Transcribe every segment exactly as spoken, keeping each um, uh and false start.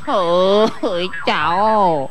ơi cháu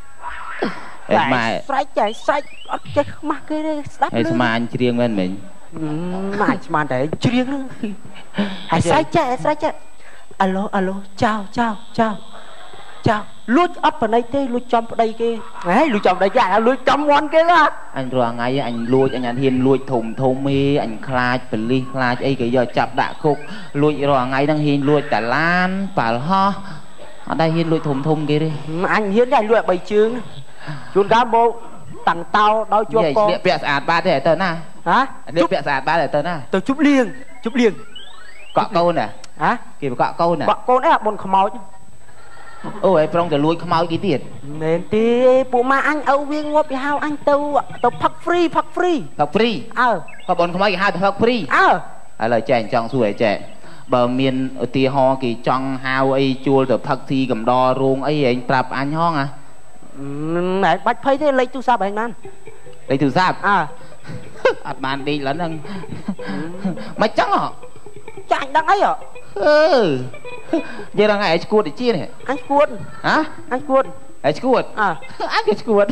mà sai chạy sai chạy mà cái đây đáp lưng mà anh riêng bên mình mà mà để riêng hãy sai chạy sai chạy alo alo chào chào chào chào lút ấp vào đây thế lút trong đây kia ấy lút trong đây cái lút trong món kia đó anh rồi ngày anh lùi anh anh hiền lùi thùng thùng mi anh khai bẩn ly khai ấy cái giờ chập đã khúc lùi rồi ngày đang hiền lùi cả lan và ho ở đây hiền lùi thùng thùng kia đi anh hiền đây lùi bảy chương chuồn cá bộ tặng tao đôi chuột con vậy bịa sạt ba để tớ na hả liệu bịa sạt ba để tớ na tớ chúc liêng chúc liêng cọ câu nè hả kịp cọ câu nè cọ câu đấy là bồn khăm máu ôi phong từ lùi khăm máu cái tiền nên thì bộ mà anh âu viên ngọc bị hao anh tao tao phật free phật free phật free ờ có bồn khăm máu cái hai từ phật free ờ à lời trẻ trong xuôi trẻ bờ miền tì ho kỳ trong hao ấy chua từ phật thi cầm đo ruộng ấy anh prap anh hong à mẹ bạch thấy thế lấy tu sao bạn man lấy tu sao à ạt bàn đi lẫn anh mày trắng hả cha anh đang ấy à ừ giờ đang ngày cuột để chia này anh cuột hả anh cuột anh cuột à anh cái cuột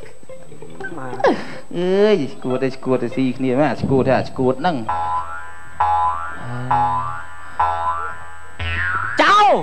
ơi cuột đây cuột đây gì kia mà cuột à cuột nâng cháu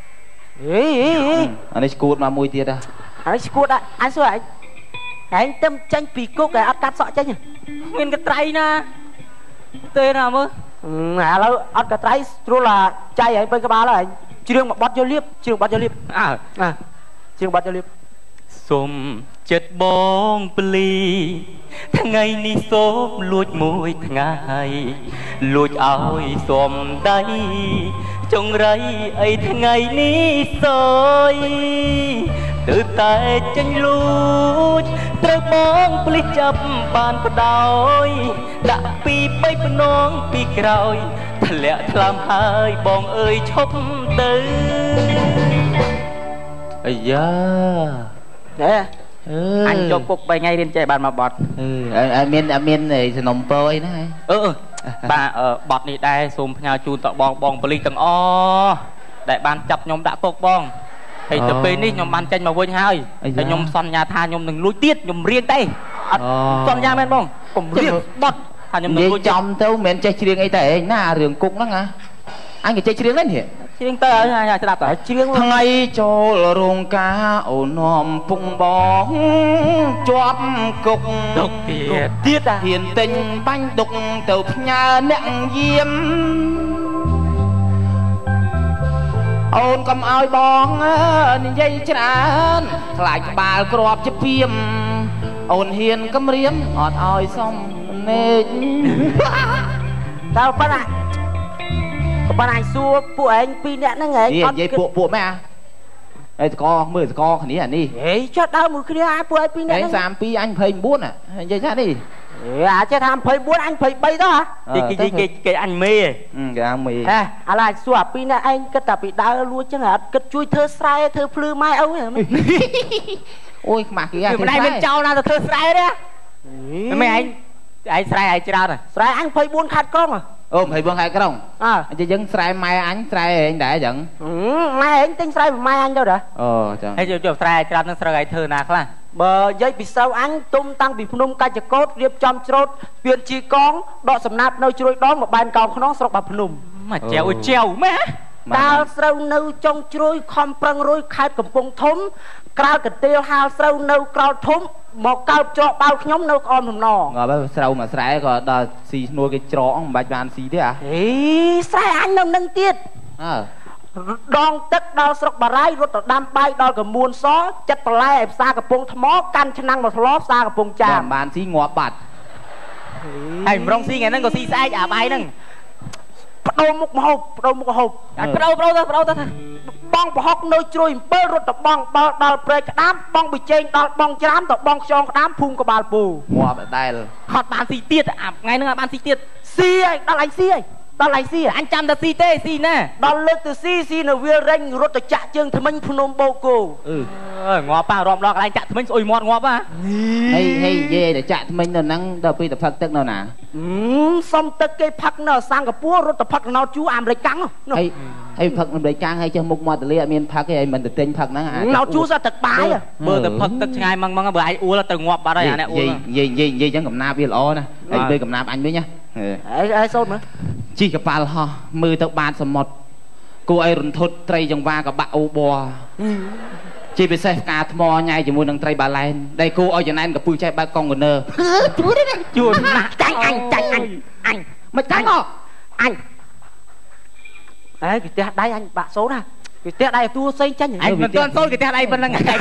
ý anh ấy cuột mà mùi tiệt à anh cuột à anh sao anh anh tâm tranh pì cúc cái ắt cắt sọ tranh nguyên cái trai na tên nào mơ à lâu ắt cái trai rồi là trai ấy bên cái ba là anh trường mà bắt vô liếp trường bắt vô liếp à à trường bắt vô liếp xôm chết bong pli thằng ngày ni xôm lụi mùi thằng ngày lụi áo xôm đây trong rây ấy thằng ngày ni soi từ tay chân lụi trời bong pli chập bàn đôi đã pi bay bên nón pi cày thằng lẹ làm hai bong ơi chốc tư ây da nè ừ. Anh cho cục bảy ngày đến chạy bàn mà bọt ừ. anh miên anh miên này nồng pơi nữa ừ bà ở bọt này đây xùm nhà chu tọ bong bong pli tầng o đại ban chập nhóm đã cục bong thì từ bên đi nhóm ban tranh mà vơi hai thì nhóm son nhà tha nhóm đừng lối tiết nhóm riêng tay son nhà men bong cùng riêng bọt thà nhóm đừng lối trong tao men chơi riêng ấy tại na đường cục đó ngà anh cái chơi riêng lên hả riêng tơ ở nhà sẽ đặt ở riêng thằng ấy cho là ruộng cá ổn hòm phùng bóng chóp cục đục tiệt tiết à hiền tình bánh đục từ nhà nặng diêm ôn cầm oi bóng dây chân lại bà crop chụp phim ôn hiền cầm riếm ọt oi xong mệt tao bắt lại bạn anh xua phụ anh pi nè nó nghe gì vậy phụ phụ mẹ đây co mười co khẩn à đi ấy cho tao một cái ai phụ anh pi nè anh làm pi anh phải buôn à vậy sao đi à chứ tham phải buôn anh phải bay đó hả cái cái cái cái anh mê ừ cái anh mê à à là xua pi nè anh cái tập bị đau luôn chứ hả cái chui thơ sai thơ phư mai ấu này ôi mà cái cái này bên châu nào là thơ sai đấy mày anh anh sai ai chưa rồi sai anh phải buôn khát con à ôm phải buông hai cái đồng à anh chỉ dẫn sai mai anh sai anh đã dẫn mai anh tính sai mai anh đâu đã ờ chẳng hay chụp sai cho nó sai cái thơ nào khác bờ dây bị sao anh tung tăng bị phun ca chợ cốt điệp trăm trốt viện chi con đọ sầm nát nơi chui đó một bàn cầu nó sọc bạc phun mà treo treo mẹ tao sâu nâu trong chui không prang rối khai cầm cung thúng cao cái tiêu hao sâu nâu cao thúng một cao cho bao nhóm nâu con mầm nò ngồi bao sâu mà sai có đò xì nuôi cái chó bạch bàn xì đấy à ý sai anh nông nâng tiết ờ đòn tức đo sọc bà rai rút đam bay đo cái muôn xó chất bà lai xa cái pung thấm mó căn chân năng một lóp xa cái pung trà bàn xì ngọt bạt anh rong xì ngày nâng có xì sai à bay nâng đâu một hộp đâu một hộp đâu đâu đâu đâu đâu bong bỏ hốc nơi chui bơ rút tập bong bong đào bê cái đám bong bị chen đào bong chám tập bong xong cái đám phun cái bàn bù ngọt ở đây rồi hot bàn xì tiết à ngay nữa bàn xì tiết xì ấy đào anh xì ấy ដល់ឯស៊ីអញចាំតែស៊ីទេស៊ីណាដល់លើកទៅស៊ីស៊ីនៅវារែងរត់ទៅចាក់ជើងថ្មិញភ្នំបូកគោអឺងាប់ប៉ះរំដងកន្លែងចាក់ថ្មិញស្អុយមាត់ងាប់ហ៎ហេហេយេតែចាក់ថ្មិញនៅហ្នឹងដល់ពេលទៅផឹកទឹកនៅណាសុំទឹកគេផឹកនៅសិង្ហបុរីរត់ទៅផឹកណោតជួអាមេរិកកាំងហើយហើយផឹកអាមេរិកកាំងហើយចេះមុខមាត់ទលាអត់មានផឹកទេហើយមិនទៅទិញផឹកហ្នឹងណោតជួសទឹកបាយមើលទៅផឹកទឹកឆ្ងាយម៉ងម៉ងបើឯងអួលទៅងាប់បាត់ហើយអានេះអួលនិយាយនិយាយនិយាយចឹងកំណាប់វាល្អណាស់ហើយពេលកំណាប់អញវិញណាអីអីសូនមើលជីកប៉ាល់ហោះមើលទៅបាតសមុទ្រគួរឲ្យរន្ធត់ត្រីចង្វាកបាក់អូប័រជាពិសេសផ្កាថ្មញ៉ៃជាមួយនឹងត្រីបាឡែនដែលគួរឲ្យចំណែនកពុះចេះបើកកុងកឺន័រជួយទេជួយណាស់ចាញ់អញចាញ់អញអញមិនចាញ់មកអញអេគេផ្ទះដៃអញបាក់សូនណាគេផ្ទះដៃទួផ្សេងចាញ់អញមិនទាន់សូនគេផ្ទះដៃប៉ុណ្្នឹងអឺ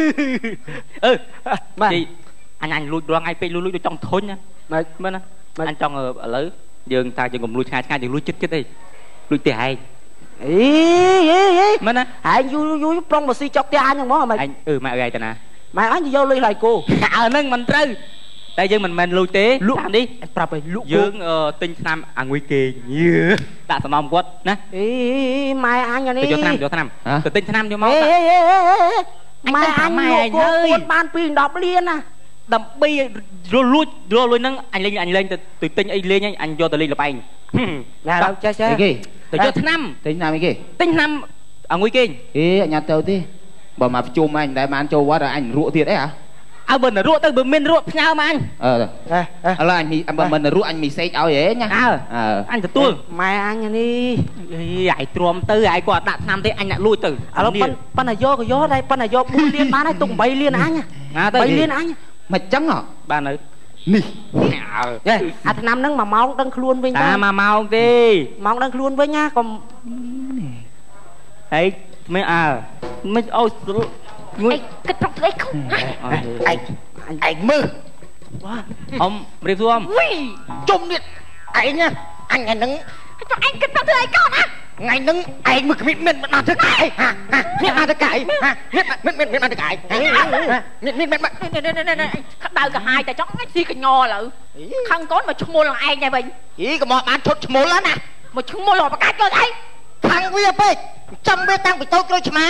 បាទអញអញលួចរងឯងពេកលួចលួចទៅចង់ធុញណាមែនណាអញចង់ឥឡូវយើងតាយើងកុំលួចឆ្ងាយឆ្ងាយយើងលួចចិត្តចិត្តអីលួចផ្ទះឯងអីអីអីមែនណាឯងយូរយូរប្រុងមកស៊ីចុកផ្ទះអញហ្នឹងហ្មងអញអឺម៉ែអើយតាណាម៉ែអញទៅយកលុយឡៃគោអើហ្នឹងមិនត្រូវតែយើងមិនមែនលួចទេលក់នេះប្រាប់ឲ្យលក់យើងទិញថ្នាំអាងុយគេញើដាក់សំណគាត់ណាអីម៉ែអញនេះទៅយកថ្នាំយកថ្នាំទៅទិញថ្នាំយកមកម៉ែអញមកគោពួនបានពីដប់លានណាដើម្បីរលួចរលួយហ្នឹងអញលេងអញលេងទៅទៅទិញអីលេងអញយកទៅលេងលបែងណាដល់ចេះចេះគេទៅយកថ្នាំទិញថ្នាំអីគេទិញថ្នាំអាងុយគេអេអញអត់ទៅទេបើមកប្រជុំអញតែបានចូលវត្តអញរក់ទៀតអីហ៎អើបើនរក់ទៅបើមានរក់ផ្ញើមកអញអឺឥឡូវអញបើមិនរក់អញមីសេចឲ្យហ៎ញ៉ាអើអញទទួលម៉ែអញនេះអីអាយទ្រាំទៅអាយគាត់ដាក់ថ្នាំទេអញអ្នកលួចទៅឥឡូវប៉ុន្តែយកក៏យកដែរប៉ុន្តែយកបួនលានបានហើយទុកeightលានអញeightលានអញមិនចឹងហ៎បាននៅនេះអាថ្នាំហ្នឹងមួយម៉ោងដឹងខ្លួនវិញតាមួយម៉ោងទេម៉ោងដឹងខ្លួនវិញណាកុំអីមិនអើមិនអូសងុយគិតប្រកស្អីខុសឯងឯងមើលអ៊ំរៀបសួរអ៊ំវីជុំនេះឯងណាអញហ្នឹងចុះឯងគិតប្រកស្អីកូនណាថ្ងៃហ្នឹងឯងមើលគ្មានមានមិនបានធ្វើកាយមានបានធ្វើកាយមានមានមានបានធ្វើកាយមានមានមានក្តៅកាហាយតែចង់ស៊ីកញ្ញឥឡូវខឹងកូនមកឈ្មោះឡើងឯងដែរវិញអីក៏មកបានឈុតឈ្មោះណាមកឈ្មោះរបស់ប្រកាច់គាត់អីខឹងវាពេកចាំវាតាំងពីតូចក្រូចឆ្មា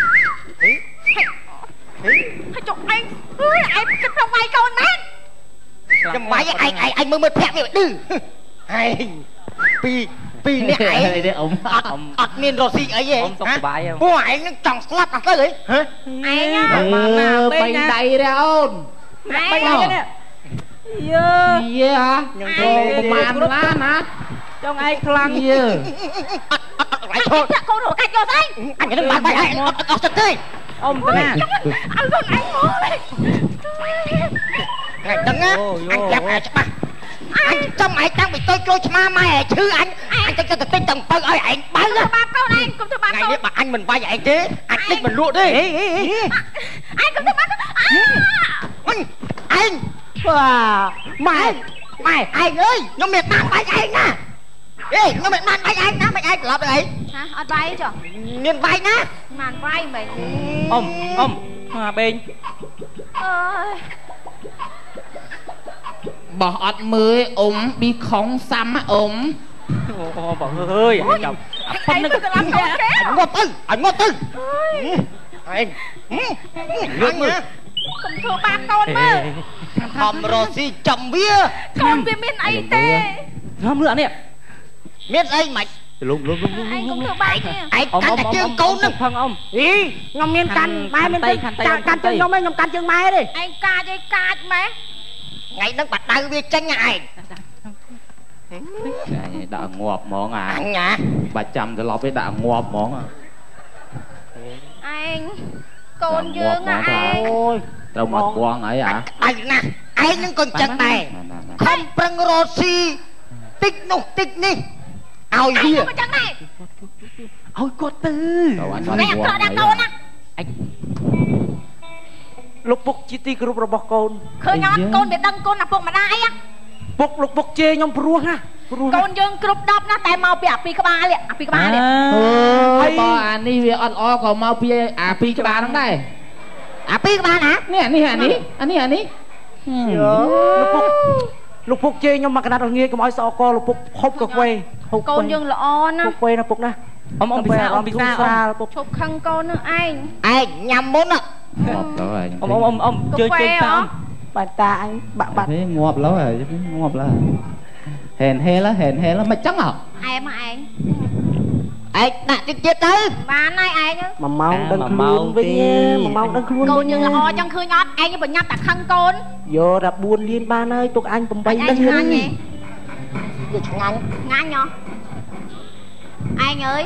ហើយចុះឯងអើយឯងគិតប្រវាយកូនមែនចាំវាយឯងឯងឯងមើលមើលភ័ក្រវាឌឺឯងពីពីនេះឯងអ៊ំអត់មានរស់ស៊ីអីទេអ៊ំសុខសប្បាយពួកឯងនឹងចង់ស្លាប់អត់ទៅហ៎ឯងបានណាបេងដៃរ៉អូនបេងដៃនេះយើយើខ្ញុំទៅបានឡានណាចង់ឯងខ្លាំងយើអត់អត់អត់ឯងឈប់កូនរកាច់យកស្អីអញនឹងបានបាយឯងអត់អត់ចិត្តទេអ៊ំតាណាអត់លុនឯងមកទេថ្ងៃហ្នឹងណាអញចាប់ឯងច្បាស់អញចាំឯងតាំងពីតូចក្រូចឆ្មាម៉ែឯងឈឺអញអញទៅទៅទិញទាំងបើឲ្យឯងបើបាបកូនឯងកុំធ្វើបាបកូនថ្ងៃនេះបើអញមិនវាយឯងទេអញតិចមិនលក់ទេឯងកុំធ្វើបាបអញឯងម៉ែម៉ែឯងអើយខ្ញុំមានបានវាយឯងណាអេខ្ញុំមិនបានវាយឯងណាមិនឯងត្រឡប់ទៅអីហ៎អត់វាយចុះមានវាយណាបានវាយមិនអ៊ំអ៊ំមកបេងអើយបោះអត់មើលអ៊ំប៊ីខុងសាំអ៊ំអូបងអើយចាំប៉ុណ្្នឹងទៅឡើងគេងាប់ទៅអញងាប់ទៅឯងលឿនមើលកុំធ្វើបាបកូនមើលខំរស់ស៊ីចំវាកូនវាមានអីទេខ្ញុំមើលអានេះមានអីមិនលំលំលំលំឯងកុំធ្វើបាបទេឯងកាន់តែជើងកូននឹងផឹងអ៊ំអីខ្ញុំមានកាន់ម៉ែមានកាន់ជើងខ្ញុំឯងខ្ញុំកាន់ជើងម៉ែទេឯងកាចឯងកាចម៉ែថ្ងៃហ្នឹងបាត់ដៅវាចេញឯងដាក់ងាប់ហ្មងអាអញណាបាច់ចាំត្រឡប់ទេដាក់ងាប់ហ្មងឯងកូនយើងឯងអូយត្រូវមកបងអីអាដៃណាឯងនឹងក៏ចឹងដែរខំប្រឹងរត់ស៊ីតិចនោះតិចនេះឲ្យវាក៏ចឹងដែរឲ្យគាត់ទៅតែអត់ក្រដាក់កូនណាអញលោកពុកជាទីគោរពរបស់កូនឃើញអត់កូនវាដឹងកូនណាពុកម្ដាយពុកលោកពុកជេរខ្ញុំព្រោះណាព្រោះកូនយើងគ្រប់ដប់ណាតែមកពីអាពីក្បាលអាពីក្បាលនេះអើយបើអានេះវាអត់ល្អក៏មកពីអាពីក្បាលហ្នឹងដែរអាពីក្បាលណានេះអានេះអានេះអានេះអានេះលោកពុកลูกพุกเจยมมากระดาษเงี้ยก็มาสอกอลูกพุกฮบกับเวฮบកូនយើងល្អណាពុកเวนะពុកណាអ៊ំអ៊ំពិសាអ៊ំពិសាពុកឈប់ខឹងកូននឹងឯងឯងញ៉ាំមុនងាប់แล้วអ៊ំអ៊ំអ៊ំអ៊ំជើជើតាមបាទតាអញបាក់បាត់ thế ngọtแล้วngọtแล้วហេនហេláហេនហេláមិនចឹងហ៎អែមឯងឯងដាក់តិចទៀតទៅបានហើយឯងមួយម៉ោងដឹងខ្លួនវិញមួយម៉ោងដឹងខ្លួនកូនយើងល្អចឹងឃើញអត់ឯងប្រញាប់តែខឹងកូនយកតែបួនលានបានហើយពុកអញ8ដឹងឆ្ងាញ់ទេវាឆ្ងាញ់ឆ្ងាញ់ហ៎ឯងអើយឯងឯង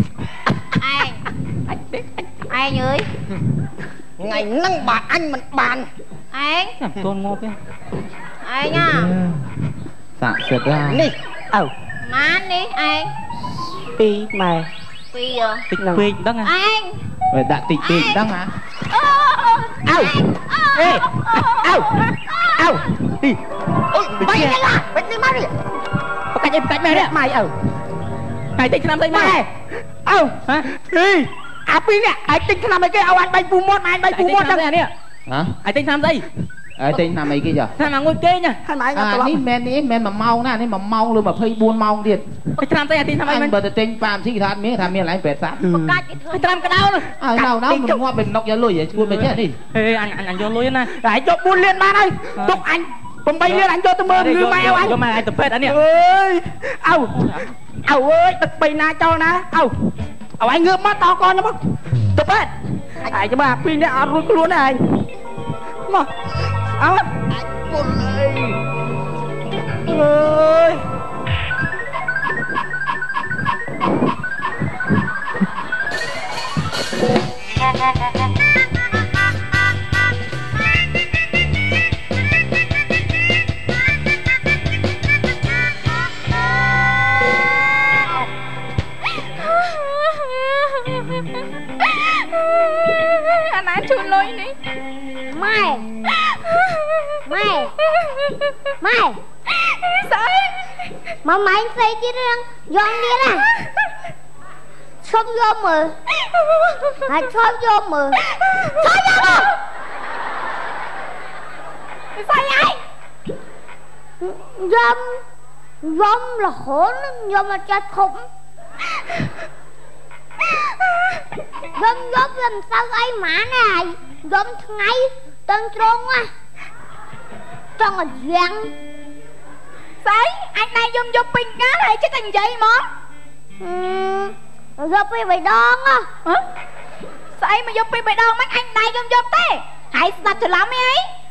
អើយថ្ងៃហ្នឹងបើអញមិនបានឯងចាំតូនមកទេឯងហ่ะសាក់សិតឡានេះអើម៉ាននេះឯងពីម៉ែពីអតិចពេកដឹងហ៎ឯងបើដាក់តិចពេកដឹងហ៎អើអើអេអើអើទីអូយបាច់នេះឡាបាច់នេះមកនេះបកាច់អីបកាច់ម៉ែនេះម៉ែអើហើយតិចឆ្នាំស្អីមកម៉ែអើហ៎អីអាពីនេះឯងទិញឆ្នាំអីគេឲ្យអញបាញ់ពូមាត់អញបាញ់ពូមាត់ចឹងនេះហ៎ហើយតិចឆ្នាំស្អីឯងទិញតាមអីគេចុះឆ្នាំមួយគេញ៉ាហើយម៉ែអាត្រឡប់នេះមិននេះមិនមួយម៉ោងណានេះមួយម៉ោងឬ24ម៉ោងទៀតតិចឆ្នាំស្អីអាតិចឆ្នាំអីអមិនញបើទៅទិញប៉ាមទីថាមានថាមានកន្លែងពេទ្យសាប់បកាច់គេធ្វើឆ្នាំកដៅនោះអើណៅណៅមិនងាប់មិនណុកយកលុយឲ្យឈួតមិនចេះនេះហេអញអញយកលុយណាតែយកបួនលានបានហើយទុកអញ8លានអញយកទៅមើលគឺម៉ែអញយកម៉ែអញទៅពេទ្យអានេះអើយអើអើអើយទឹកបីណាចោលណាអើឲ្យអញងើបមកតកនមកទៅពេទ្យឯងច្បាស់ពីរនាក់អត់រួចខ្លួនទេឯងមកអើមុនអើយអើយអាណាជូនលុយនេះម៉ែម៉ែម៉ែស្អីមកម៉ែស្អីទៀតរឿងយកទៀតណាឈប់យកមើលហើយឈប់យកមើលឈប់យកមើលស្អីឯងយំយំរហូតយំមកចាត់ធំយំយំវាមិនសូវអីហ្មងណាយំថ្ងៃតឹងត្រង់ណាចង់ឲ្យយ៉ាងស្អីអញដែរយំយំពេញកាលហើយចិត្តតែនិយាយហ្មងយំពីរបីដងហ៎ស្អីមកយំពីរបីដងមិនអញដែរយំយំទេហើយស្ដាប់ច្រឡំអី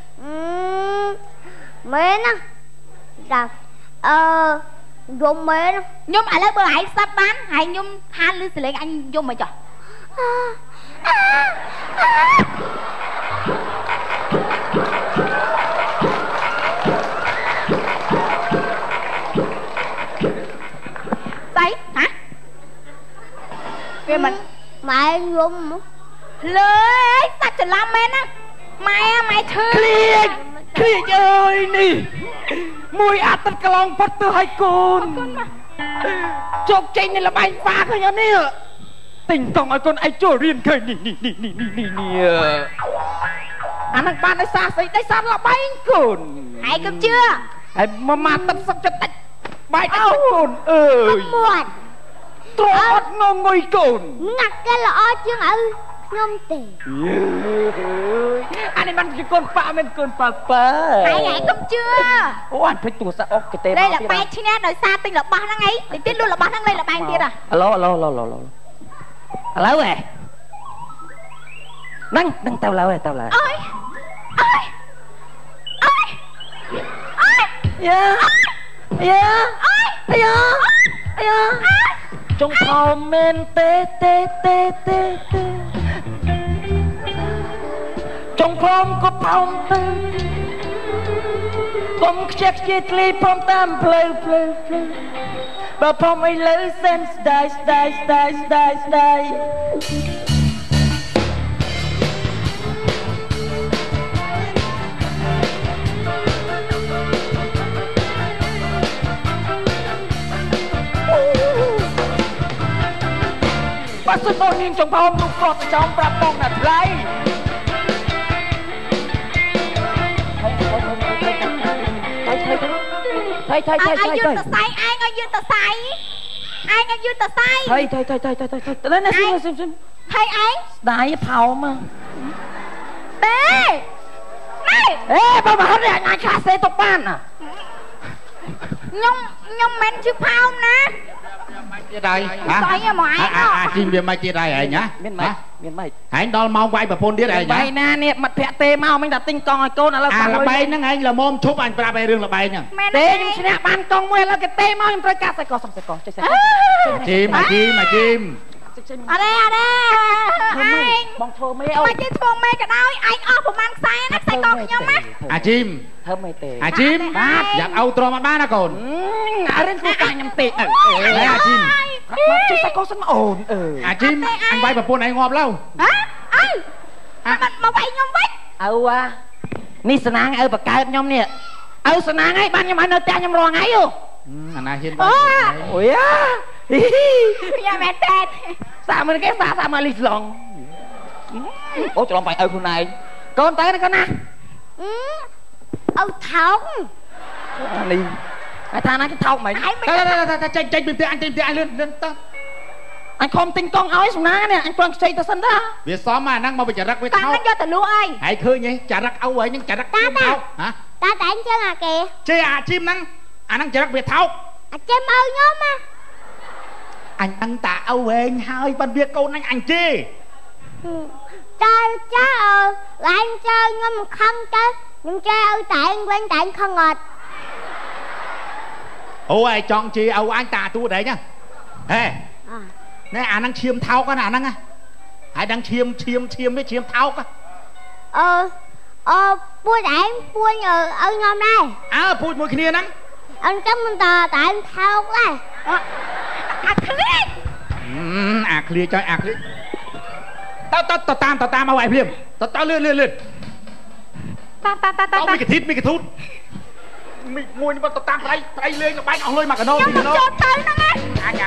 មែនណាដាអឺយំមែនខ្ញុំឥឡូវបើឯងស្ដាប់បានហើយខ្ញុំហាលឮសលេងអញយំមកចុះស្អីហ៎វាមិនម៉ែយំលើអីស្ដាប់ច្រឡំមែនណាម៉ែម៉ែឈឺឃ្លៀចឃ្លៀចអើយនេះមួយអាទិត្យកន្លងផុតទៅឲ្យកូនជោគជ័យនៅលបែងហ្វាឃើញអត់នេះទិញតង់ឲ្យកូនឯងចូលរៀនឃើញនេះនេះនេះនេះនេះនេះអានឹងបានឲ្យសាស្អីដែរសាលបែងកូនឯងកុំជឿហើយមកមកទឹកសឹកចិត្តតិចបែកអើកូនអើយមួយទ្រអត់ងងុយកូនណាក់គេល្អជាងឪខ្ញុំទេអានេះមិនជាកូនប៉ាមិនកូនប៉ាប៉ាឯងឯងកុំជឿអូអញភ្លេចទូរស័ព្ទអុកកទេមកលេទៀតលបែកឈ្នះដោយសារទិញរបស់ហ្នឹងអីតិចទៀតលុយរបស់ហ្នឹងលេលបែកទៀតហ៎អាឡូអាឡូអាឡូអាឡូឥឡូវហ៎ហ្នឹងហ្នឹងទៅឡើយទៅឡើយអើយអើយអើយអើយយ៉ាយ៉ាយ៉ាយ៉ាចុងថោមែនទេទេទេទេទេចុងផមក៏ផមទៅកុំខ្ជិះខ្ជាធ្លីផមតាមផ្លូវផ្លូវផ្លូវបើផមឥឡូវសែនស្ដាយស្ដាយស្ដាយស្ដាយស្ដាយបើសិនបងនាងចុងផមនោះក៏ទៅចោមប្រាប់បងណាថ្លៃហើយហើយ thay thay thay thay ai dương tờ say ai ai dương tờ say ai ai dương tờ say thay thay thay thay thay thay thay lên này xem xem xem thay anh đái thầu mà tê này ê bao mà hết rồi anh khá xe tộc ban à nhung nhung men chứ phao nè chia đây hả à chim viên mai chia đây rồi nhá miền mày miền mày hãy đo mau quay bà phôn điếc đây nhá bay na nè mặt thẹt tê mau mình đặt tinh con rồi cô nào là à là bay nó ngay là mồm chúc anh ra bay rừng là bay nha tê nhưng xin ban con mua là cái tê mau em trai cá sai cò xong sai cò chơi sai chim mà chim mà chim ở đây ở đây anh bong thô mấy ông mà chơi thua mê cả đau anh ơ của mang sai nó sai con nhau má à chim thơm mày tê à chim giặt âu trò mặt ba nó còn à đến cô càng nhầm tê à chim chơi sai cò xong ổn ừ à chim anh bay bà phôn này ngọt lâu hả ơi mà mà vậy nhau vách ừ à ni sân ang ừ bà cài nhom nè ừ sân ang ấy ban nhom anh ở cha nhom rò ngay vô anh à hiên ôi á nhà mẹ tết sao mình cái sao sao mà lì lòn ủa cho phải ừ con này con tới nó con nè ông thống đi ai tha nó cái thông mày tranh tranh tìm tiền anh tìm tiền anh lên lên ta anh không tin con ói xuống ná nè anh còn xây ta sân đó việc xóm mà năng mà bị chả rắc với con nó cho từ lúa ơi hãy khơi nhỉ chả rắc âu ấy nhưng chả rắc chim tháo hả ta đánh chưa à kìa chơi à chim năng à năng chả rắc việc tháo à chim ơi nhóm á anh ăn tạ âu ấy hai bên việc câu anh anh chê chơi chơi ờ anh chơi nhưng mà không chơi nhưng chơi ơi tại anh quen tại anh không ngọt ôi chọn chi âu anh tạ tu đấy nhá ê nè à năng chiêm tháo cái nào năng à hãy đang chiêm chiêm chiêm với chiêm tháo cả ờ ờ bua đại bua nhờ ở nhóm đây à bua một kia năng anh chấm mình tờ tại anh tháo cái à clear à clear cho à clear tao tao tao tam tao tamเอาไว้เพียมtao tao lươn lươn lươn ta ta ta ta taoมีกระทิดมีกระทุนมีมวยนี่มัน tao tam ไปไปเลยกับไปเอาเลยมากันโน่น nhưng mà cho tới nó nghe à nhà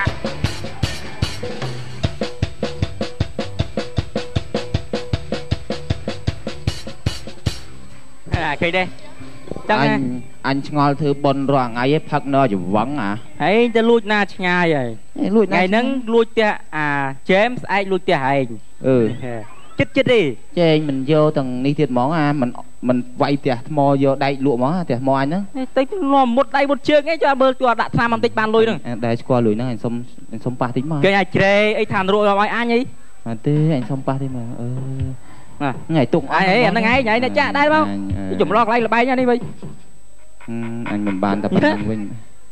à khi đây anh anh ngồi thử bồn rồi ngay phật nó chỉ vắng à ấyจะลุยนาชงายเลยไงนั้นลุยเตะอ่าเจมส์ไอ้ลุยเตะไอ้ừ chết chết đi chơi mình vô từng đi thiệt món à mình mình vay tiệt mò vô đây lụa món tiệt mò anh đó tích lo một đây một chương ấy cho bơ cho đã tham ăn tích ban lôi nữa đây qua lùi nó anh xong anh xong ba tính mà cái này chơi ấy thàn rồi rồi ai nhỉ mà tê anh xong ba tính mà ừ ngày tụng ai ấy anh ngay nhảy này cha đây không dùng lo đây là bay nha đi bây anh mình bàn tập anh mình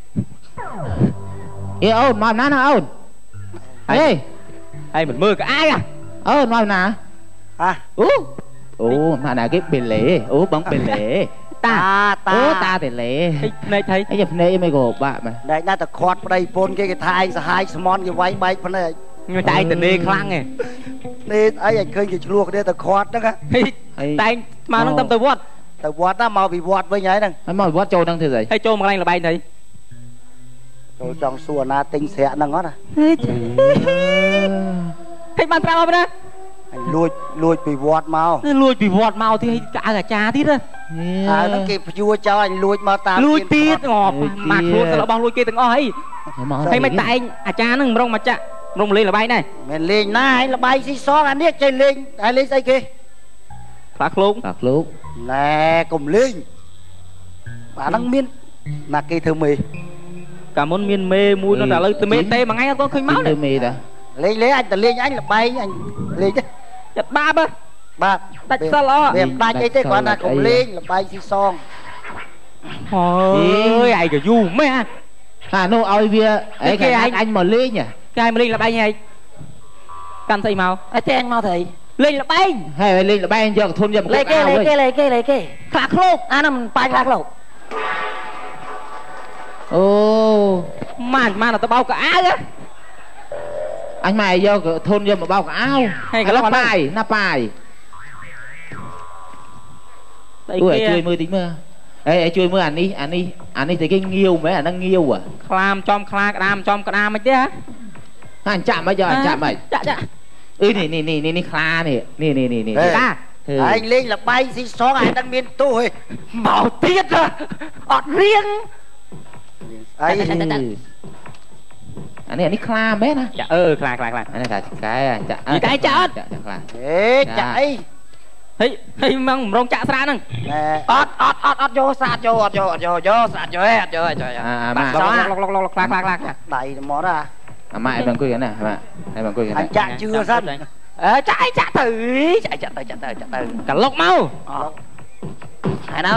ê ôn mà nè ôn ê ai mình mưa cả ai à ôn mà nè à ú ú mà nè cái bền lệ ú bóng bền lệ ta ta ú ta bền lệ này thấy ấy nhập nệ mấy gồ bạn mà đây na ta khót đây pôn cái cái thai hai small cái váy bay phân này người tay tình đi khăng này đi ấy anh khơi cái luộc đây ta khót đó cái tay mà nó tâm từ vót từ vót nó màu bị vót với nhảy nè anh màu vót trâu đang thế gì hay trâu mà anh là bay thấy rồi trong xua na tinh xẹ năng ngót à thấy bàn trao bên đó anh lùi lùi bị vót màu lùi bị vót màu thì cả cả cha tít đó à nó kịp vua cho anh lùi màu tam lùi tít ngọt mà luôn sẽ là bong lùi kia từng ơi hay mấy tại à cha nó rong mà cha rong lên là bay này mình lên na là bay xí xó anh biết chơi lên ai lên dây kia phạt luôn phạt luôn nè cùng lên bà đang miên là cây thơ mì cả món miên mê mũi nó trả lời từ mê tê mà ngay có khơi máu này mì đã lấy lấy anh ta lên anh là bay anh lên chứ chặt ba bơ ba đặt sao lo em tay cái thế còn là cùng lên là bay xí son ôi ai cả du mẹ à nó ơi bia ấy cái anh anh mà lên nhỉ cái mà lên là bay như này căn thầy màu ấy thế anh mau thầy lên là bay hay lên là bay anh giờ thôn giờ lấy cái lấy cái lấy cái lấy cái khạc luôn à nó mình bay khạc luôn ô mà mà là tao bao cả á anh mày vô thôn vô mà bao cả áo hay cái nó bài nó bài ui chơi mưa tính mưa ê chơi mưa anh đi anh đi anh đi thấy cái nghiêu mấy anh đang nghiêu à làm chom kha cái đam chom cái đam mấy chứ anh chạm bây giờ anh chạm mày chạm chạm ừ nè nè nè nè kha nè nè nè nè nè ta anh lên là bay xí xó anh đang miên tôi bảo tiết à ọt riêng អីអានេះអានេះខ្លាមែនណាចាអឺខ្លាខ្លាខ្លាអានេះថាឆ្កែចានិយាយចាអត់ចាខ្លាអេចាអីហេហេមកម្រងចាក់ស្រាហ្នឹងអត់អត់អត់អត់យកស្រាតយកអត់យកអត់យកយកស្រាតយកអត់យកអត់យកអាម៉ាឡុកឡុកឡុកខ្លាខ្លាខ្លាដៃមកណាអាម៉ាឲ្យបងអង្គុយណាម៉ាឲ្យបងអង្គុយណាអញចាក់ជឿសិនអើចាក់អីចាក់ទៅចាក់ចាក់ទៅចាក់ទៅចាក់ទៅកឡុកមកហើយណៅ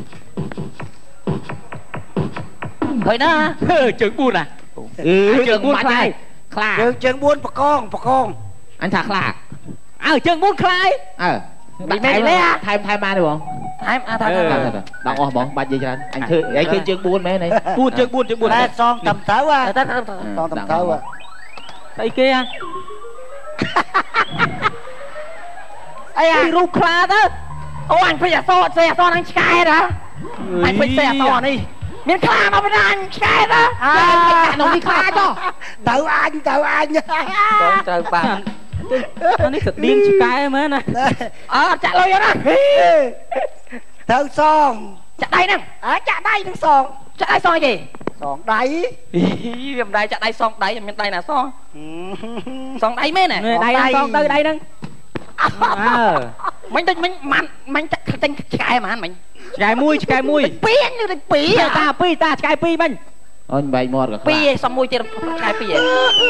ហើយណាហឺជើងបួនណាអឺជើងបួនខ្លាខ្លាយើងជើងបួនបកងបកងអញថាខ្លាអើជើងបួនខ្លាអើថែមថែមថែមបានទេបងថែមអាថែមដល់អស់បងបាច់និយាយច្រើនអញធ្វើអញឃើញជើងបួនមែនទេបួនជើងបួនជើងបួនតែសងតំទៅហ่ะតែសងតំទៅហ่ะអីគេហ่ะអីរូបខ្លាទៅអូអញពេញអសអត់សេអសនឹងឆ្កែណាអញពេញសេអសនេះមានខ្លាមកបណ្ដាញឆ្កែណាក្នុងនេះខ្លាចទៅទៅអញទៅអញទៅទៅបាទអានេះស្តៀងឆ្កែមែនណាអើចាក់លុយអត់ណាទៅសងចាក់ដៃហ្នឹងអើចាក់ដៃនឹងសងចាក់ដៃសងអីគេសងដៃវាមិនដៃចាក់ដៃសងដៃមានដៃណាសងសងដៃមែនណាដៃសងទៅដៃហ្នឹងអើមិញដូចមិញមិនមិញតែឆ្កែហ្មងមិញឆ្កែមួយឆ្កែមួយពីរឬពីរតាពីរតាឆ្កែពីរមិញអូនបែកមាត់ក៏ខ្លាពីរសំមួយទៀតឆ្កែពីរ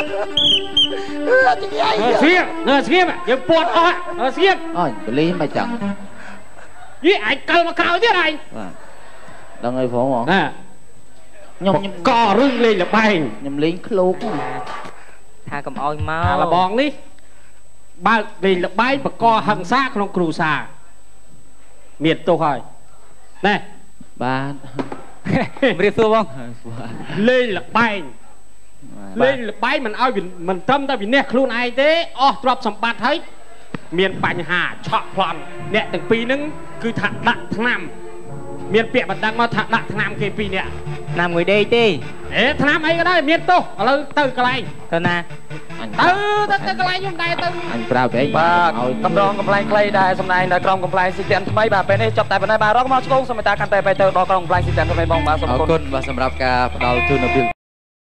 ស្ងៀមនៅស្ងៀមយើងពួតអស់ស្ងៀមអូយបលីមិនចឹងយីអាចកលមកក្រោយទៀតហើយបាទដឹងហើយផងបងណាខ្ញុំខ្ញុំករឿងលេងលបែងខ្ញុំលេងឃ្លោកថាកុំអោយមកលបងនេះបើកលេងលបែងបកហឹង្សាក្នុងគ្រួសារមានទោសហើយណែបាទរៀបសួរបងលេងលបែងលេងលបែងមិនអោយមិនត្រឹមតែវិនិច្ឆ័យខ្លួនឯងទេអស់ទ្រព្យសម្បត្តិហើយមានបញ្ហាឆក់ប្លន់អ្នកទាំងពីរហ្នឹងគឺថាដាក់ថ្នាំមានពាក្យបណ្ដឹងមកថាដាក់ថ្នាំគេពីរនាក់ថ្នាំមួយដេកទេអេថ្នាំអីក៏ដោយមានទោសឥឡូវទៅកន្លែងទៅណាទៅទៅទៅកន្លែងខ្ញុំដែរទៅអញប្រាប់ឯងបាទតម្រងកំ pl ែងខ្លីដែរសម្ដែងដល់ក្រុមកំ pl ែងស៊ីទាំងថ្មីបាទពេលនេះចប់តែប៉ុណ្ណេះបាទរកមកឆ្កងសមតាកាន់តែបែរទៅដល់ក្រុមកំ pl ែងស៊ីទាំងថ្មីបងបាទសូមអរគុណបាទសម្រាប់ការផ្ដល់ជូននៅ